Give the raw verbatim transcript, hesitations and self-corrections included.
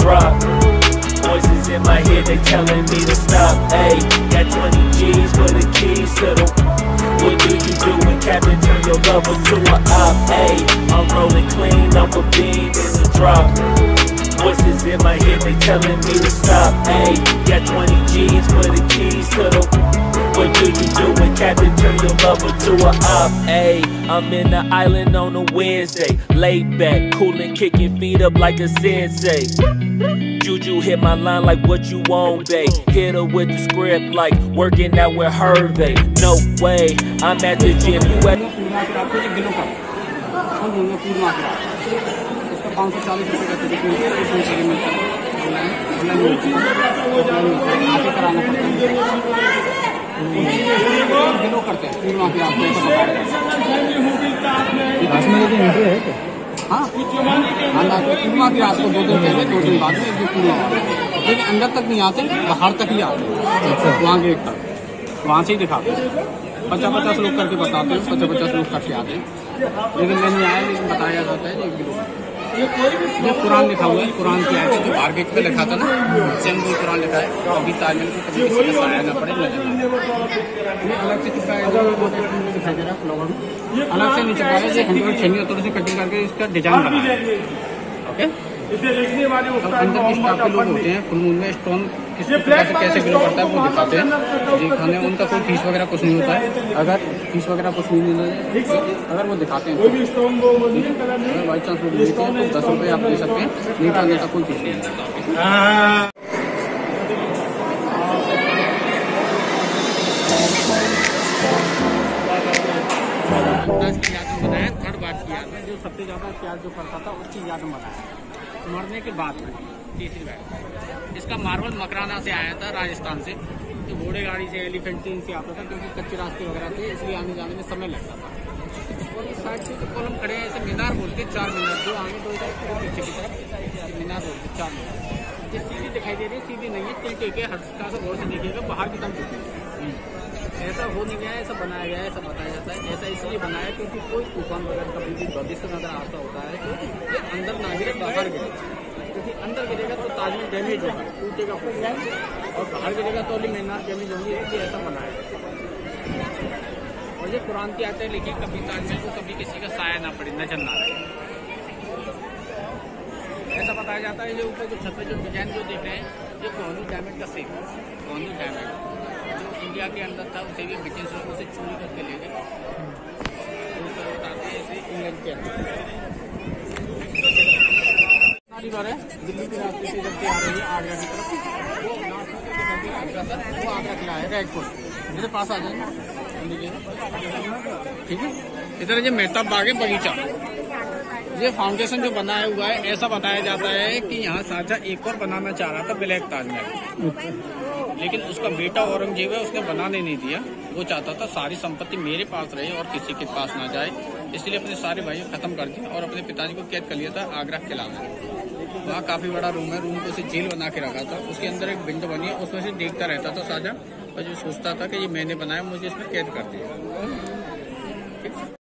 drop. Voices in my head, they telling me to stop. Ayy, got twenty G's for the keys to the. What do you do when Captain turn your lover to a op? Ayy, I'm rolling clean off a beam in the drop. Voices in my head, they telling me to stop. Ayy, got twenty G's for the keys to the. What do you do when Captain turn your lover to a op? Ayy, I'm in the island on a Wednesday, laid back, coolin', kicking feet up like a sensei. Juju hit my line like what you want, babe. Hit her with the script like working out with Hervey. No way, I'm at the gym. You at kilo करते हैं पूर्णा की रात हाँ पूर्णा की रात को दो दिन पहले दो दिन बाद में एक दिन पूर्णा, लेकिन अंदर तक नहीं आते, बाहर तक ही आते वहाँ गेट तक, वहाँ से ही दिखाते हैं। पचास पचास लोग करके बताते हैं, पचास पचास लोग करके आते हैं, लेकिन मैं नहीं आया। लेकिन बताया जाता है एक किलो। ये कुरान लिखा हुआ है, कुरान की आयत है जो बाहर गेट पे लिखा था ना, सेम वही कुरान लिखा है। अभी ताजमहल को कभी किसी का साया ना पड़े, ये अलग से चिपकाया दिखाई दे रहा है, फ्लावर अलग से नहीं चिपकाया, ये हंड्रेड छन्नी होते से कटिंग करके इसका डिजाइन बनाया। ओके, अंदर किस टाइप के लोग होते हैं, फुल मून में स्टोन किस प्रकार से कैसे ग्लो करता है वो दिखाते हैं। दिखाने उनका कोई फीस वगैरह कुछ नहीं होता है, अगर फीस वगैरह कुछ नहीं देना है, अगर वो दिखाते हैं अगर बाई चांस वो लेते हैं तो दस रुपये आप दे सकते हैं, नहीं डालने का कोई फीस नहीं होता। दस की याद में बनाया, थर्ड बात की याद में जो सबसे ज्यादा प्यार जो करता था उसकी याद में बनाया, मरने के बाद में तीसरी बार। इसका मार्बल मकराना से आया था, राजस्थान से, तो घोड़े गाड़ी से, एलिफेंट से इनसे आता था, क्योंकि कच्चे रास्ते वगैरह थे, इसलिए आने जाने में समय लगता था। और इस साइड से जो कॉलम खड़े हैं, ऐसे मीनार बोलते, चार मीनार जो आगे दो इधर पीछे की तरफ मीनार बोलते, चार मीनार। ये सीधी दिखाई दे रही है, सीधी नहीं है, तिलटे के हर का से गौर से देखिएगा, बाहर की तरफ होती है। ऐसा हो नहीं गया है, ऐसा बनाया गया है, ऐसा बताया जाता है। ऐसा इसलिए बनाया क्योंकि कोई तूफान वगैरह कभी भी भविष्य में अगर आता होता है तो ये अंदर ना गिरे, बाहर गिरे, क्योंकि अंदर गिरेगा तो ताजमहल डैमेज होगा, टूटेगा फूटेगा, और बाहर गिरेगा तो अली मीनार डैमेज होंगी, इसलिए ऐसा बनाया। और ये कुरान की आयतें लिखी, कभी ताजमहल को कभी किसी का साया ना पड़े, नजर ना आए, ऐसा बताया जाता है। ये ऊपर जो छत पे जो डिजाइन जो देख रहे हैं, ये कोहिनूर डायमंड का सेम कोहिनूर डायमंड जो इंडिया के अंदर था, उसे भी ब्रिटिश लोग उसे चोरी करके ले गए, बताते हैं ऐसे इंग्लैंड के अंदर। बार है दिल्ली के रास्ते से जब से आ रही है आगरा की तरफ, वो वो आगरा किला है, रेड फोर्ट मेरे पास आ जाएंगे, ठीक है। इधर ये मेहताब बाग है, बगीचा, ये फाउंडेशन जो बनाया हुआ है, ऐसा बताया जाता है कि यहाँ शाहजहां एक और बनाना चाह रहा था, ब्लैक ताजमहल, लेकिन उसका बेटा औरंगजेब है, उसने बनाने नहीं दिया। वो चाहता था सारी संपत्ति मेरे पास रहे और किसी के पास ना जाए, इसलिए अपने सारे भाइयों खत्म कर दिया और अपने पिताजी को कैद कर लिया था आगरा किला में। वहाँ काफी बड़ा रूम है, रूम को उसे जेल बना के रखा था, उसके अंदर एक विंडो बनी है, उसमें से देखता रहता था शाहजहां, और जो सोचता था कि ये मैंने बनाया, मुझे इसमें कैद कर दिया।